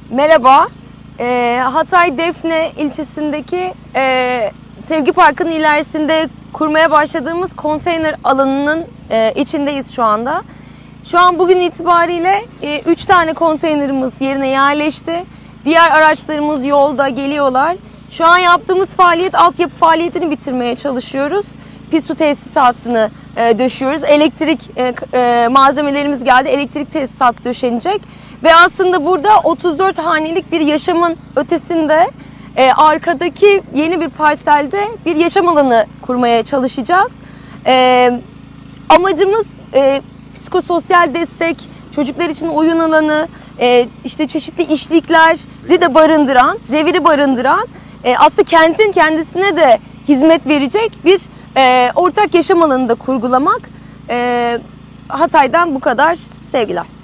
Merhaba, Hatay Defne ilçesindeki Sevgi Parkı'nın ilerisinde kurmaya başladığımız konteyner alanının içindeyiz şu anda. Şu an bugün itibariyle 3 tane konteynerimiz yerine yerleşti. Diğer araçlarımız yolda geliyorlar. Şu an yaptığımız faaliyet, altyapı faaliyetini bitirmeye çalışıyoruz. Pis su tesisatını döşüyoruz. Elektrik malzemelerimiz geldi. Elektrik tesisatı döşenecek. Ve aslında burada 34 hanelik bir yaşamın ötesinde arkadaki yeni bir parselde bir yaşam alanı kurmaya çalışacağız. Amacımız psikososyal destek, çocuklar için oyun alanı, işte çeşitli işlikleri de barındıran, reviri barındıran, aslında kentin kendisine de hizmet verecek bir ortak yaşam alanını da kurgulamak. Hatay'dan bu kadar. Sevgiler.